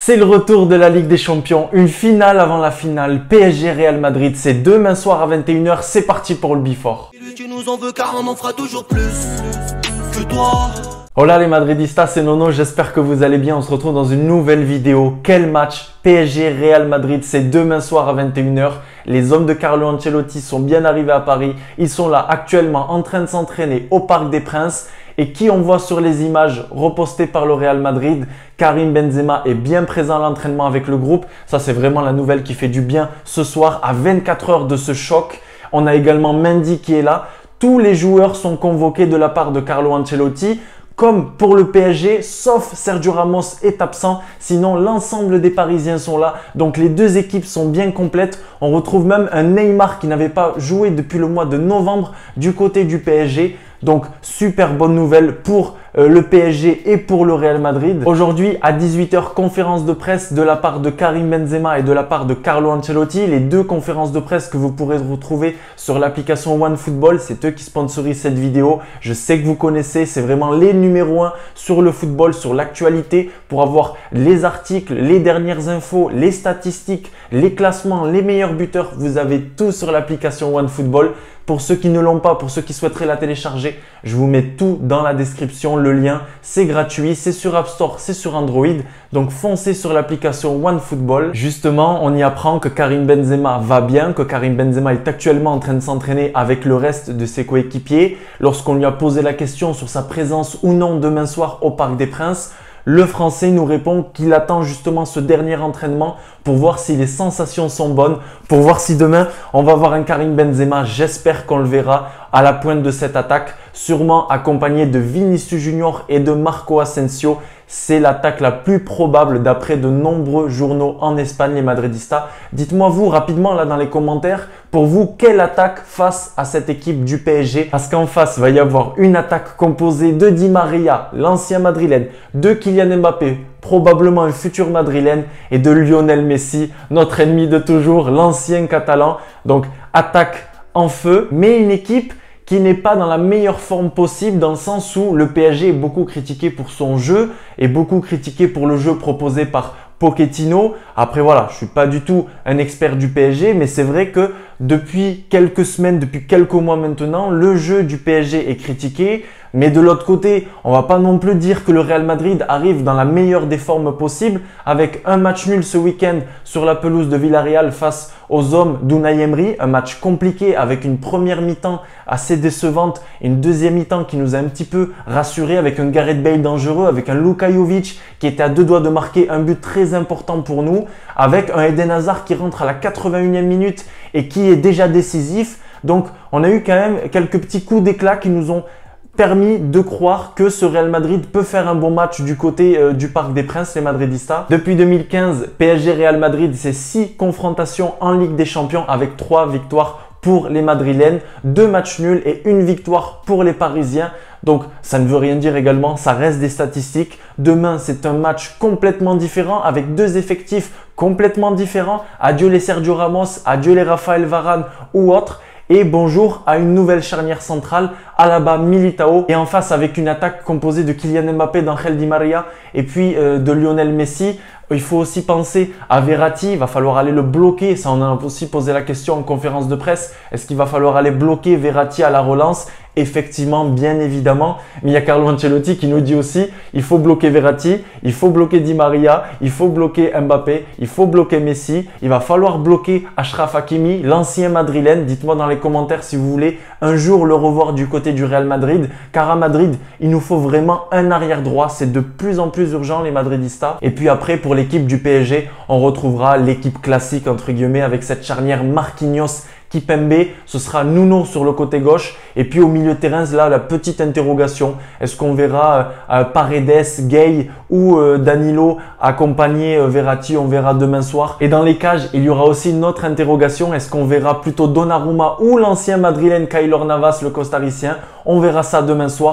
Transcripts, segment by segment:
C'est le retour de la Ligue des Champions, une finale avant la finale, PSG Real Madrid, c'est demain soir à 21 h, c'est parti pour le Before. Tu nous en veux car on en fera toujours plus que toi. Hola les Madridistas, c'est Nono, j'espère que vous allez bien, on se retrouve dans une nouvelle vidéo. Quel match PSG Real Madrid, c'est demain soir à 21 h. Les hommes de Carlo Ancelotti sont bien arrivés à Paris, ils sont là actuellement en train de s'entraîner au Parc des Princes. Et qui on voit sur les images repostées par le Real Madrid, Karim Benzema est bien présent à l'entraînement avec le groupe. Ça, c'est vraiment la nouvelle qui fait du bien ce soir à 24 h de ce choc. On a également Mendy qui est là. Tous les joueurs sont convoqués de la part de Carlo Ancelotti. Comme pour le PSG, sauf Sergio Ramos est absent. Sinon, l'ensemble des Parisiens sont là. Donc, les deux équipes sont bien complètes. On retrouve même un Neymar qui n'avait pas joué depuis le mois de novembre du côté du PSG. Donc, super bonne nouvelle pour le PSG et pour le Real Madrid. Aujourd'hui, à 18 h, conférence de presse de la part de Karim Benzema et de la part de Carlo Ancelotti. Les deux conférences de presse que vous pourrez retrouver sur l'application OneFootball. C'est eux qui sponsorisent cette vidéo. Je sais que vous connaissez, c'est vraiment les numéros 1 sur le football, sur l'actualité pour avoir les articles, les dernières infos, les statistiques, les classements, les meilleurs buteurs. Vous avez tout sur l'application OneFootball. Pour ceux qui ne l'ont pas, pour ceux qui souhaiteraient la télécharger, je vous mets tout dans la description. Le lien, c'est gratuit, c'est sur App Store, c'est sur Android. Donc foncez sur l'application OneFootball. Justement, on y apprend que Karim Benzema va bien, que Karim Benzema est actuellement en train de s'entraîner avec le reste de ses coéquipiers. Lorsqu'on lui a posé la question sur sa présence ou non demain soir au Parc des Princes, le Français nous répond qu'il attend justement ce dernier entraînement pour voir si les sensations sont bonnes, pour voir si demain on va voir un Karim Benzema. J'espère qu'on le verra à la pointe de cette attaque, sûrement accompagné de Vinicius Junior et de Marco Asensio. C'est l'attaque la plus probable d'après de nombreux journaux en Espagne, les Madridistas. Dites-moi vous rapidement là dans les commentaires, pour vous, quelle attaque face à cette équipe du PSG? Parce qu'en face, il va y avoir une attaque composée de Di Maria, l'ancien madrilène, de Kylian Mbappé, probablement un futur madrilène, et de Lionel Messi, notre ennemi de toujours, l'ancien catalan. Donc attaque en feu, mais une équipe qui n'est pas dans la meilleure forme possible dans le sens où le PSG est beaucoup critiqué pour son jeu et beaucoup critiqué pour le jeu proposé par Pochettino. Après voilà, je suis pas du tout un expert du PSG, mais c'est vrai que depuis quelques semaines, depuis quelques mois maintenant, le jeu du PSG est critiqué. Mais de l'autre côté, on va pas non plus dire que le Real Madrid arrive dans la meilleure des formes possibles avec un match nul ce week-end sur la pelouse de Villarreal face aux hommes d'Unai Emery. Un match compliqué avec une première mi-temps assez décevante et une deuxième mi-temps qui nous a un petit peu rassuré avec un Gareth Bale dangereux, avec un Luka Jovic qui était à deux doigts de marquer un but très important pour nous, avec un Eden Hazard qui rentre à la 81e minute et qui est déjà décisif. Donc on a eu quand même quelques petits coups d'éclat qui nous ont permis de croire que ce Real Madrid peut faire un bon match du côté du Parc des Princes, les Madridistas. Depuis 2015, PSG Real Madrid, c'est 6 confrontations en Ligue des Champions avec 3 victoires pour les Madrilènes, 2 matchs nuls et 1 victoire pour les Parisiens. Donc ça ne veut rien dire également, ça reste des statistiques. Demain, c'est un match complètement différent avec 2 effectifs complètement différents. Adieu les Sergio Ramos, adieu les Raphaël Varane ou autres. Et bonjour à une nouvelle charnière centrale, Alaba, Militao, et en face avec une attaque composée de Kylian Mbappé, d'Angel Di Maria et puis de Lionel Messi. Il faut aussi penser à Verratti, il va falloir aller le bloquer. Ça, on a aussi posé la question en conférence de presse. Est-ce qu'il va falloir aller bloquer Verratti à la relance? Effectivement, bien évidemment. Mais il y a Carlo Ancelotti qui nous dit aussi, il faut bloquer Verratti, il faut bloquer Di Maria, il faut bloquer Mbappé, il faut bloquer Messi. Il va falloir bloquer Achraf Hakimi, l'ancien madrilène. Dites-moi dans les commentaires si vous voulez un jour le revoir du côté du Real Madrid. Car à Madrid, il nous faut vraiment un arrière droit. C'est de plus en plus urgent les Madridistas. Et puis après, pour l'équipe du PSG, on retrouvera l'équipe classique entre guillemets avec cette charnière Marquinhos, Kimpembe, ce sera Nuno sur le côté gauche et puis au milieu de terrain, là la petite interrogation, est-ce qu'on verra Paredes, Gay ou Danilo accompagner Verratti? On verra demain soir. Et dans les cages, il y aura aussi une autre interrogation, est-ce qu'on verra plutôt Donnarumma ou l'ancien madrilène Keylor Navas, le costaricien? On verra ça demain soir.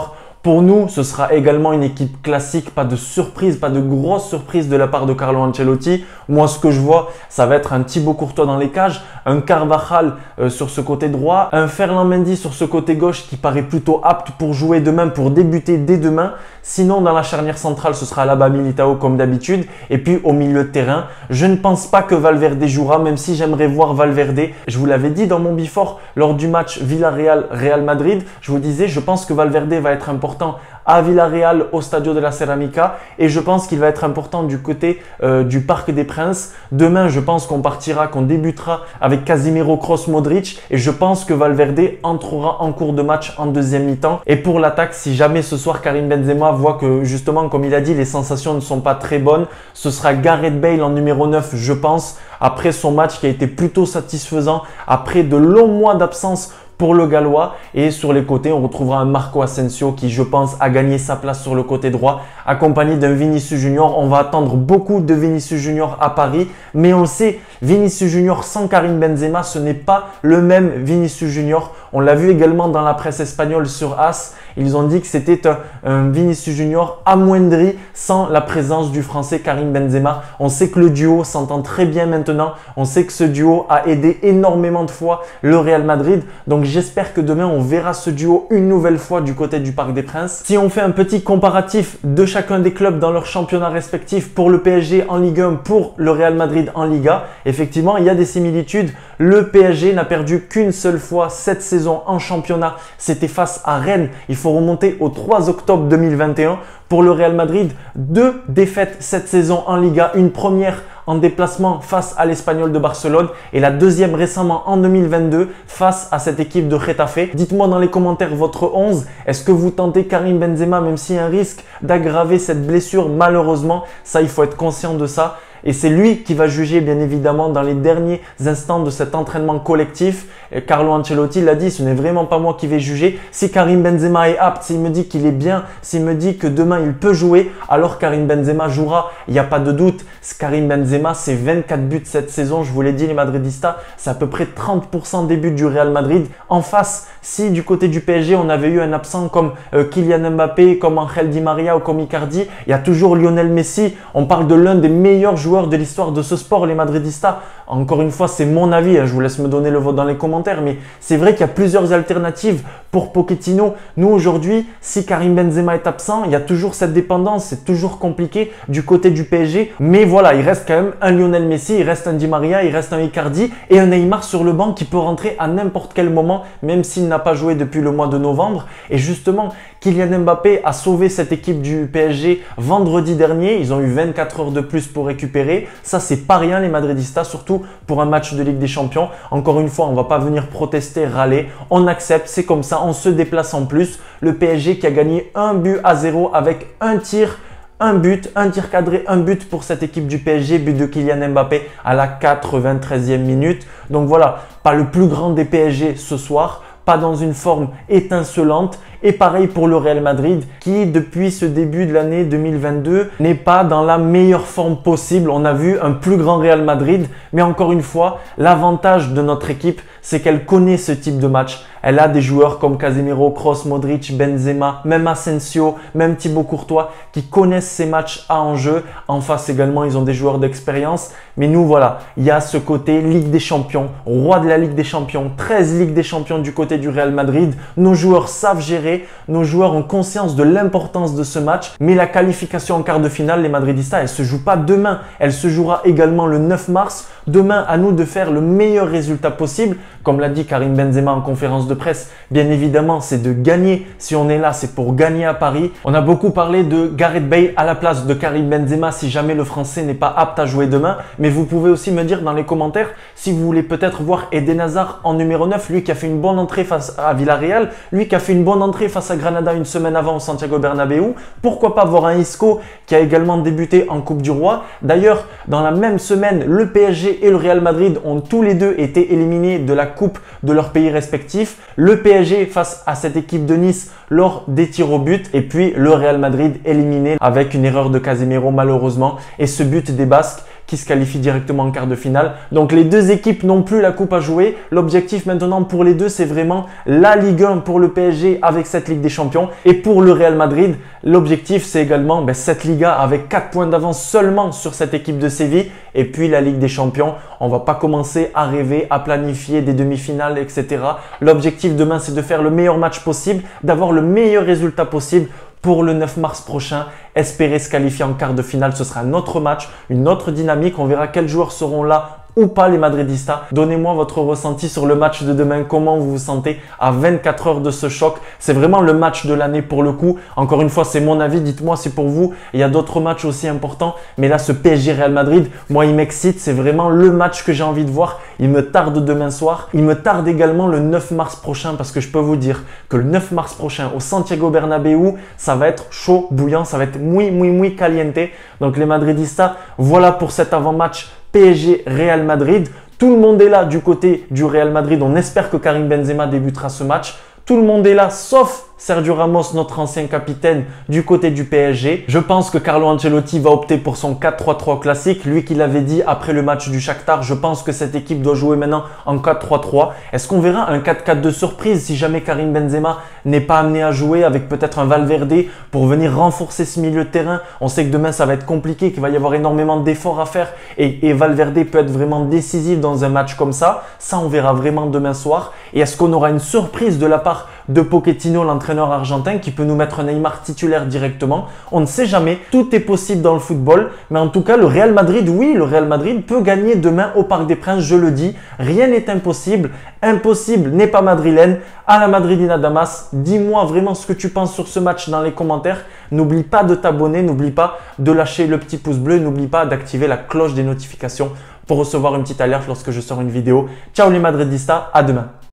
Pour nous, ce sera également une équipe classique, pas de surprise, pas de grosse surprise de la part de Carlo Ancelotti. Moi, ce que je vois, ça va être un Thibaut Courtois dans les cages, un Carvajal sur ce côté droit, un Ferland Mendy sur ce côté gauche qui paraît plutôt apte pour jouer demain, pour débuter dès demain. Sinon, dans la charnière centrale, ce sera Alaba Militao comme d'habitude. Et puis, au milieu de terrain, je ne pense pas que Valverde jouera, même si j'aimerais voir Valverde. Je vous l'avais dit dans mon before, lors du match Villarreal-Real Madrid, je vous disais, je pense que Valverde va être important à Villarreal au Stadio de la Ceramica et je pense qu'il va être important du côté du Parc des Princes. Demain, je pense qu'on débutera avec Casemiro, Kroos, Modric et je pense que Valverde entrera en cours de match en deuxième mi-temps. Et pour l'attaque, si jamais ce soir Karim Benzema voit que justement, comme il a dit, les sensations ne sont pas très bonnes, ce sera Gareth Bale en numéro 9, je pense, après son match qui a été plutôt satisfaisant, après de longs mois d'absence pour le Gallois. Et sur les côtés, on retrouvera un Marco Asensio qui, je pense, a gagné sa place sur le côté droit, accompagné d'un Vinicius Junior. On va attendre beaucoup de Vinicius Junior à Paris, mais on le sait, Vinicius Junior sans Karim Benzema, ce n'est pas le même Vinicius Junior. On l'a vu également dans la presse espagnole sur AS. Ils ont dit que c'était un Vinicius Junior amoindri sans la présence du Français Karim Benzema. On sait que le duo s'entend très bien maintenant. On sait que ce duo a aidé énormément de fois le Real Madrid. Donc j'espère que demain, on verra ce duo une nouvelle fois du côté du Parc des Princes. Si on fait un petit comparatif de chacun des clubs dans leur championnat respectif, pour le PSG en Ligue 1, pour le Real Madrid en Liga, effectivement, il y a des similitudes. Le PSG n'a perdu qu'une seule fois cette saison en championnat. C'était face à Rennes. Il faut remonter au 3 octobre 2021. Pour le Real Madrid, 2 défaites cette saison en Liga. Une première en déplacement face à l'Espagnol de Barcelone et la deuxième récemment en 2022 face à cette équipe de Getafe. Dites-moi dans les commentaires votre 11. Est-ce que vous tentez Karim Benzema même s'il y a un risque d'aggraver cette blessure malheureusement? Ça, il faut être conscient de ça. Et c'est lui qui va juger bien évidemment dans les derniers instants de cet entraînement collectif. Et Carlo Ancelotti l'a dit, ce n'est vraiment pas moi qui vais juger. Si Karim Benzema est apte, s'il me dit qu'il est bien, s'il me dit que demain il peut jouer, alors Karim Benzema jouera. Il n'y a pas de doute. Karim Benzema, c'est 24 buts cette saison. Je vous l'ai dit les Madridistas, c'est à peu près 30% des buts du Real Madrid. En face, si du côté du PSG, on avait eu un absent comme Kylian Mbappé, comme Angel Di Maria ou comme Icardi, il y a toujours Lionel Messi. On parle de l'un des meilleurs joueurs de l'histoire de ce sport, les Madridistas. Encore une fois, c'est mon avis, je vous laisse me donner le vote dans les commentaires, mais c'est vrai qu'il y a plusieurs alternatives pour Pochettino. Nous, aujourd'hui, si Karim Benzema est absent, il y a toujours cette dépendance, c'est toujours compliqué du côté du PSG. Mais voilà, il reste quand même un Lionel Messi, il reste un Di Maria, il reste un Icardi et un Neymar sur le banc qui peut rentrer à n'importe quel moment, même s'il n'a pas joué depuis le mois de novembre. Et justement, Kylian Mbappé a sauvé cette équipe du PSG vendredi dernier. Ils ont eu 24 heures de plus pour récupérer. Ça, c'est pas rien les Madridistas, surtout pour un match de Ligue des Champions. Encore une fois, on va pas venir protester, râler. On accepte, c'est comme ça, on se déplace en plus. Le PSG qui a gagné 1-0 avec un tir. Un but, un tir cadré, un but pour cette équipe du PSG, but de Kylian Mbappé à la 93e minute. Donc voilà, pas le plus grand des PSG ce soir, pas dans une forme étincelante. Et pareil pour le Real Madrid qui, depuis ce début de l'année 2022, n'est pas dans la meilleure forme possible. On a vu un plus grand Real Madrid, mais encore une fois, l'avantage de notre équipe, c'est qu'elle connaît ce type de match. Elle a des joueurs comme Casemiro, Kroos, Modric, Benzema, même Asensio, même Thibaut Courtois qui connaissent ces matchs à enjeu. En face également, ils ont des joueurs d'expérience. Mais nous, voilà, il y a ce côté Ligue des Champions, roi de la Ligue des Champions, 13 Ligues des Champions du côté du Real Madrid. Nos joueurs savent gérer, nos joueurs ont conscience de l'importance de ce match. Mais la qualification en quart de finale, les Madridistas, elle ne se joue pas demain. Elle se jouera également le 9 mars. Demain, à nous de faire le meilleur résultat possible. Comme l'a dit Karim Benzema en conférence de presse, bien évidemment, c'est de gagner. Si on est là, c'est pour gagner à Paris. On a beaucoup parlé de Gareth Bale à la place de Karim Benzema si jamais le Français n'est pas apte à jouer demain. Mais vous pouvez aussi me dire dans les commentaires si vous voulez peut-être voir Eden Hazard en numéro 9, lui qui a fait une bonne entrée face à Villarreal, lui qui a fait une bonne entrée face à Granada une semaine avant au Santiago Bernabéu. Pourquoi pas voir un Isco qui a également débuté en Coupe du Roi. D'ailleurs, dans la même semaine, le PSG et le Real Madrid ont tous les deux été éliminés de la Coupe de leur pays respectifs. Le PSG face à cette équipe de Nice lors des tirs au but et puis le Real Madrid éliminé avec une erreur de Casemiro malheureusement et ce but des Basques qui se qualifient directement en quart de finale. Donc les deux équipes n'ont plus la coupe à jouer. L'objectif maintenant pour les deux, c'est vraiment la Ligue 1 pour le PSG avec cette Ligue des Champions. Et pour le Real Madrid, l'objectif c'est également cette Liga avec 4 points d'avance seulement sur cette équipe de Séville. Et puis la Ligue des Champions, on va pas commencer à rêver, à planifier des demi-finales, etc. L'objectif demain, c'est de faire le meilleur match possible, d'avoir le meilleur résultat possible pour le 9 mars prochain. Espérer se qualifier en quart de finale, ce sera un autre match, une autre dynamique. On verra quels joueurs seront là ou pas les Madridistas. Donnez-moi votre ressenti sur le match de demain. Comment vous vous sentez à 24 heures de ce choc? C'est vraiment le match de l'année pour le coup. Encore une fois, c'est mon avis. Dites-moi si pour vous, il y a d'autres matchs aussi importants. Mais là, ce PSG Real Madrid, moi, il m'excite. C'est vraiment le match que j'ai envie de voir. Il me tarde demain soir. Il me tarde également le 9 mars prochain parce que je peux vous dire que le 9 mars prochain au Santiago Bernabéu, ça va être chaud, bouillant. Ça va être muy caliente. Donc les Madridistas, voilà pour cet avant-match PSG Real Madrid. Tout le monde est là du côté du Real Madrid. On espère que Karim Benzema débutera ce match. Tout le monde est là sauf Sergio Ramos, notre ancien capitaine du côté du PSG. Je pense que Carlo Ancelotti va opter pour son 4-3-3 classique. Lui qui l'avait dit après le match du Shakhtar, je pense que cette équipe doit jouer maintenant en 4-3-3. Est-ce qu'on verra un 4-4 de surprise si jamais Karim Benzema n'est pas amené à jouer avec peut-être un Valverde pour venir renforcer ce milieu de terrain? On sait que demain ça va être compliqué, qu'il va y avoir énormément d'efforts à faire et Valverde peut être vraiment décisif dans un match comme ça. Ça, on verra vraiment demain soir. Et est-ce qu'on aura une surprise de la part de Pochettino, l'entraîneur argentin, qui peut nous mettre un Neymar titulaire directement? On ne sait jamais, tout est possible dans le football, mais en tout cas le Real Madrid, oui, le Real Madrid peut gagner demain au Parc des Princes, je le dis, rien n'est impossible, impossible n'est pas madrilène. À la Madridina Damas, dis-moi vraiment ce que tu penses sur ce match dans les commentaires, n'oublie pas de t'abonner, n'oublie pas de lâcher le petit pouce bleu, n'oublie pas d'activer la cloche des notifications pour recevoir une petite alerte lorsque je sors une vidéo. Ciao les Madridistas, à demain.